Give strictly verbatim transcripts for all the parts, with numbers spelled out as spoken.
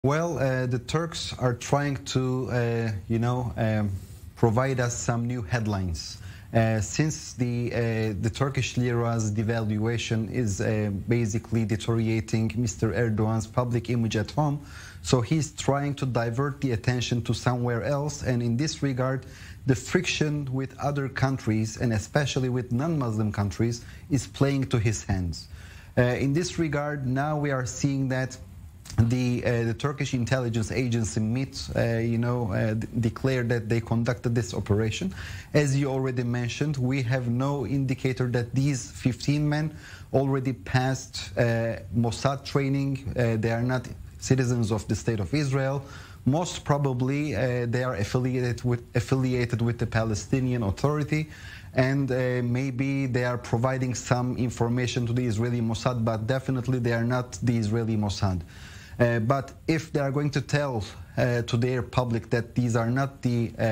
Well, uh, the Turks are trying to, uh, you know, um, provide us some new headlines. Uh, since the uh, the Turkish lira's devaluation is uh, basically deteriorating Mister Erdogan's public image at home, so he's trying to divert the attention to somewhere else. And in this regard, the friction with other countries, and especially with non-Muslim countries, is playing to his hands. Uh, in this regard, now we are seeing that The, uh, the Turkish intelligence agency M I T, uh, you know, uh, declared that they conducted this operation. As you already mentioned, we have no indicator that these fifteen men already passed uh, Mossad training. Uh, they are not citizens of the State of Israel. Most probably, uh, they are affiliated with affiliated with the Palestinian Authority, and uh, maybe they are providing some information to the Israeli Mossad, but definitely they are not the Israeli Mossad. Uh, but if they are going to tell uh, to their public that these are not the uh,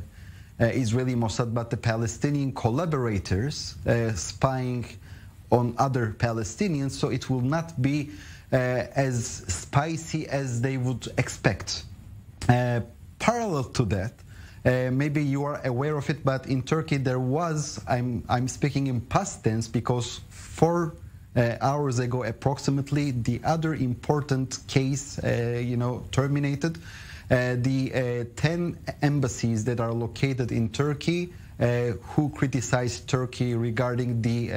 uh, Israeli Mossad but the Palestinian collaborators uh, spying on other Palestinians, so it will not be uh, as spicy as they would expect. Uh, parallel to that, uh, maybe you are aware of it, but in Turkey there was, I'm, I'm speaking in past tense because for Uh, hours ago approximately, the other important case, uh, you know, terminated. Uh, the uh, ten embassies that are located in Turkey uh, who criticized Turkey regarding the uh,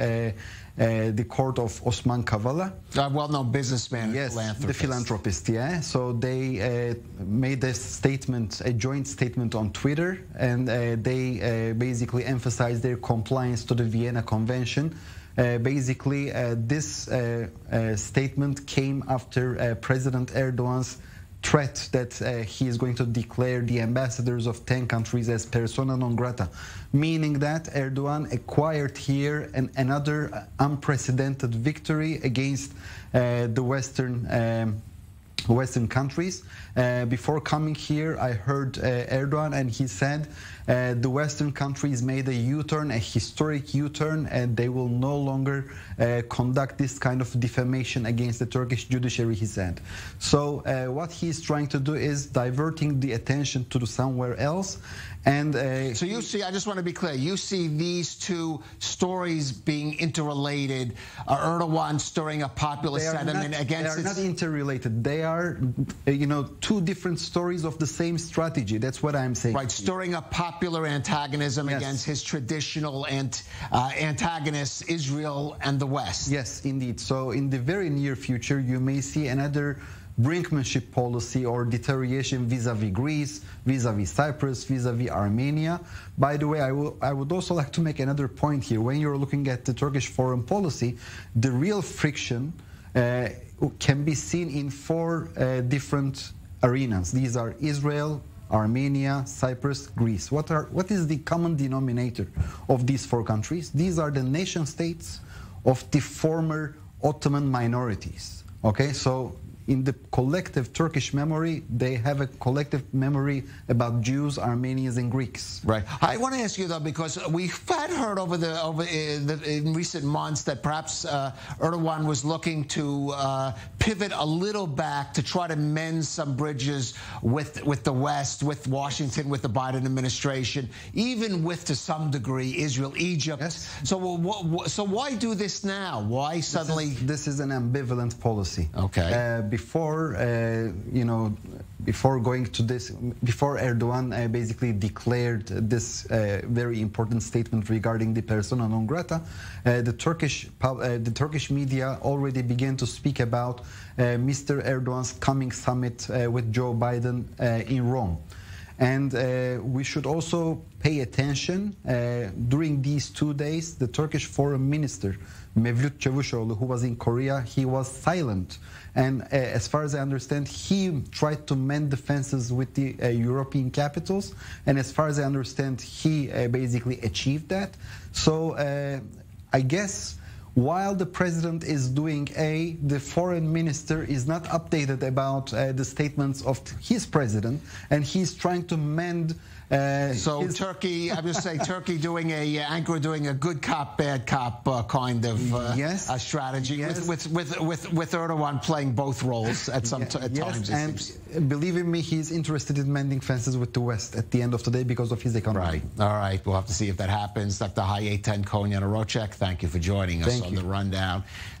uh, the court of Osman Kavala. A well-known businessman, yes, philanthropist. the philanthropist, yeah. So they uh, made a statement, a joint statement on Twitter, and uh, they uh, basically emphasized their compliance to the Vienna Convention. Uh, basically, uh, this uh, uh, statement came after uh, President Erdogan's threat that uh, he is going to declare the ambassadors of ten countries as persona non grata, meaning that Erdogan acquired here an, another unprecedented victory against uh, the Western um, Western countries. Uh, before coming here, I heard uh, Erdogan, and he said uh, the Western countries made a U-turn, a historic U-turn, and they will no longer uh, conduct this kind of defamation against the Turkish judiciary, he said. So uh, what he's trying to do is diverting the attention to somewhere else. And uh, so you see, I just want to be clear, you see these two stories being interrelated, uh, Erdogan stirring a popular sentiment not, against... They are not interrelated. They are, you know, two different stories of the same strategy. That's what I'm saying. Right, stirring up popular antagonism yes. against his traditional ant, uh, antagonists, Israel and the West. Yes, indeed. So in the very near future, you may see another brinkmanship policy or deterioration vis-a-vis Greece, vis-a-vis Cyprus, vis-a-vis Armenia. By the way, I, will, I would also like to make another point here. When you're looking at the Turkish foreign policy, the real friction uh, can be seen in four uh, different arenas. These are Israel, Armenia, Cyprus, Greece. What, are, what is the common denominator of these four countries? These are the nation states of the former Ottoman minorities. Okay, so in the collective Turkish memory, they have a collective memory about Jews, Armenians, and Greeks. Right. I want to ask you though, because we've had heard over the over uh, the, in recent months that perhaps uh, Erdogan was looking to uh, pivot a little back to try to mend some bridges with with the West, with Washington, with the Biden administration, even with to some degree Israel, Egypt. Yes. So so why do this now? Why suddenly? This is, this is an ambivalent policy. Okay. Uh, Before, uh, you know, before going to this, before Erdogan uh, basically declared this uh, very important statement regarding the persona non grata, uh, the Turkish uh, the Turkish media already began to speak about uh, Mister Erdogan's coming summit uh, with Joe Biden uh, in Rome. And uh, we should also pay attention. Uh, during these two days, the Turkish foreign minister, Mevlut Çavuşoğlu, who was in Korea, he was silent. And uh, as far as I understand, he tried to mend the fences with the uh, European capitals. And as far as I understand, he uh, basically achieved that. So uh, I guess while the president is doing A, the foreign minister is not updated about uh, the statements of his president, and he's trying to mend. Uh, so his Turkey, I would say Turkey doing a Ankara doing a good cop, bad cop uh, kind of uh, yes. a strategy, yes. with, with with with Erdogan playing both roles at some t at yes. times. And seems. believe in me, he's interested in mending fences with the West at the end of the day because of his economy. Right. All right. We'll have to see if that happens. Doctor Hayatan Konya-Narocek, thank you for joining us thank on you. the rundown.